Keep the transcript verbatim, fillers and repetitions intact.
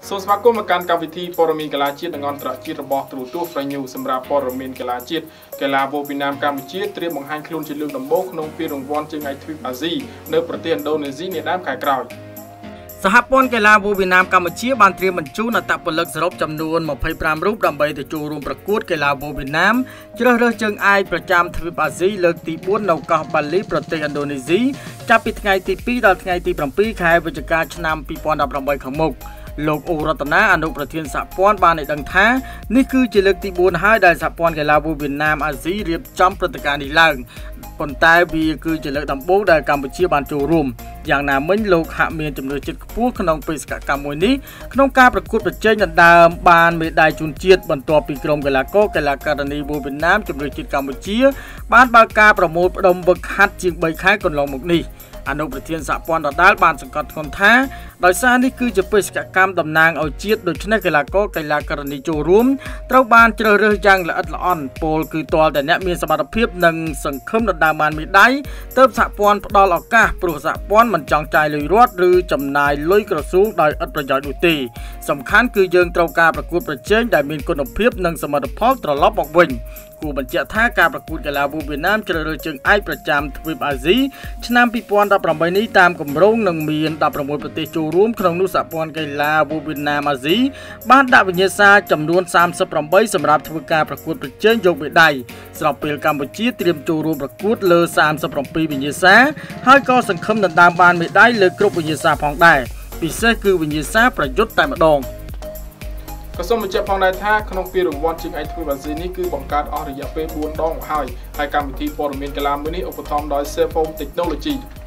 សូមស្វាគមន៍មកកាន់កម្មវិធីព័ត៌មានកីឡាជាតិនិងអន្តរជាតិរបស់ទូរទស្សន៍ Free News សម្រាប់ព័ត៌មានកីឡាជាតិកីឡាវ៉ូវីណាមកម្ពុជាត្រៀមបង្ហាញខ្លួនជាលើកដំបូងក្នុងពានរង្វាន់ជើងឯកទ្វីបអាស៊ីនៅប្រទេសឥណ្ឌូនេស៊ីនាដើមខែក្រោយសហព័ន្ធកីឡាវ៉ូវីណាមកម្ពុជាបានត្រៀមបញ្ជូនអត្តពលិកសរុបចំនួនម្ភៃប្រាំរូបដើម្បីទៅចូលរួមប្រកួតកីឡាវ៉ូវីណាមជ្រើសរើសជើងឯកប្រចាំទ្វីបអាស៊ីលើកទីបួននៅកោះបាលីប្រទេសឥណ្ឌូនេស៊ីចាប់ពីថ្ងៃទីពីរដល់ថ្ងៃទីប្រាំពីរខែវិច្ឆិកាឆ្នាំពីរពាន់ដប់ប្រាំបីខាងមុខលោកអូរតនាអនុប្រធានសហព័ន្ធបានឲ្យដឹងថានេះគឺជាលើកទីបួនហើយដែលសហព័ន្ធកីឡាវ៉ូវីណាមអាស៊ីរៀបចំព្រឹត្តិការណ៍នេះឡើងប៉ុន្តែវាគឺជាលើកដំបូងដែលកម្ពុជាបានចូលរួមយ៉ាងណាមិញលោកហាក់មានចំណូលចិត្តខ្ពស់ក្នុងបេសកកម្មមួយនេះក្នុងការប្រកួតប្រជែងដណ្ដើមបានមេដាយជូនជាតិបន្ទាប់ពីក្រុមកីឡាករកីឡាការិនីវ៉ូវីណាមជម្រើសជាតិកម្ពុជាបានបើកការប្រមូលផ្ដុំវឹកហាត់ជាងបីខែកន្លងមកនេះអនុប្រធានសហព័ន្ធដដាលបានសង្កត់ធ្ងន់ថាដោយសារនេះគឺជាបេសកកម្មតំណាងឲ្យជាតិដូច្នេះកីឡាករកីឡាការិនីចូលរួមត្រូវបានជ្រើសរើសយ៉ាងល្អិតល្អន់ពលគឺទាល់តែអ្នកមានសមត្ថភាពនិងសង្ឃឹមដណ្ដើមបានមេដាយទើបសហព័ន្ធផ្ដល់ឱកាសព្រោះសហព័ន្ធមិនចង់ចាយលុយរត់ឬចំណាយលុយក្រសួងដោយឥតប្រយោជន៍នោះទេសំខាន់គឺយើងត្រូវការប្រកួតប្រជែងដែលមានគុណភាពនិងសមិទ្ធផលត្រឡប់មកវិញគួរបញ្ជាក់ថាការប្រកួតកីឡាវ៉ូវីណាមជ្រើសរើសជើងឯកប្រចាំទ្វីបអាស៊ីឆ្នាំពីរពាន់ដប់ប្រាំបីនេះតាមគម្រោងនឹងមានដប់ប្រាំមួយប្រទេសចូលរួមក្នុងនោះសហព័ន្ធកីឡាវ៉ូវីណាមអាស៊ីបានដាក់វិញ្ញាសាចំនួនសាមសិបប្រាំបីសម្រាប់ធ្វើការប្រកួតប្រជែងយកមេដាយស្របពេលកម្ពុជាត្រៀមចូលរួមប្រកួតលើសាមសិបប្រាំពីរវិញ្ញាសាហើយក៏សង្ឃឹមដណ្ដើមបានមេដាយលើគ្រប់វិញ្ញាសាផងដែរពិសេសគឺវិញ្ញាសាប្រយុទ្ធតែម្ដងក៏សូមបញ្ជាក់ផងដែរថាក្នុងពានរង្វាន់ជើងឯកទ្វីបអាស៊ីនេះគឺបង្កើតអស់រយៈពេលបួនដងមកហើយហើយកម្មវិធីព័ត៌មានកីឡាមួយនេះឧបត្ថម្ភដោយ Cellphone Technology